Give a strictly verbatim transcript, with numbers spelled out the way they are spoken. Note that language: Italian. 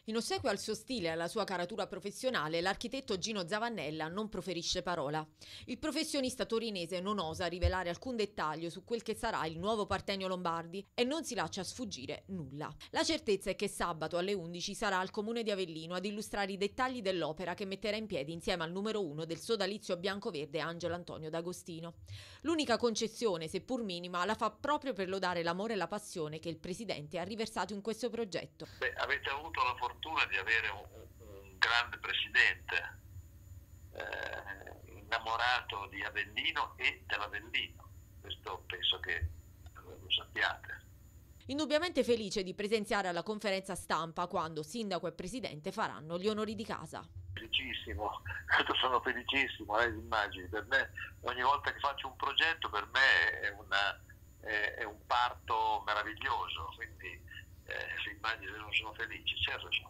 In ossequio al suo stile e alla sua caratura professionale, l'architetto Gino Zavannella non proferisce parola. Il professionista torinese non osa rivelare alcun dettaglio su quel che sarà il nuovo Partenio Lombardi e non si lascia sfuggire nulla. La certezza è che sabato alle undici sarà al Comune di Avellino ad illustrare i dettagli dell'opera che metterà in piedi insieme al numero uno del sodalizio bianco-verde Angelo Antonio D'Agostino. L'unica concessione, seppur minima, la fa proprio per lodare l'amore e la passione che il presidente ha riversato in questo progetto. Beh, avete avuto la fortuna di avere un, un grande presidente eh, innamorato di Avellino e dell'Avellino, questo penso che lo sappiate. Indubbiamente felice di presenziare alla conferenza stampa quando sindaco e presidente faranno gli onori di casa. Felicissimo, sono felicissimo, lei immagini, per me ogni volta che faccio un progetto per me è, una, è, è un parto meraviglioso, quindi eh, si immagina che non sono felice, certo sono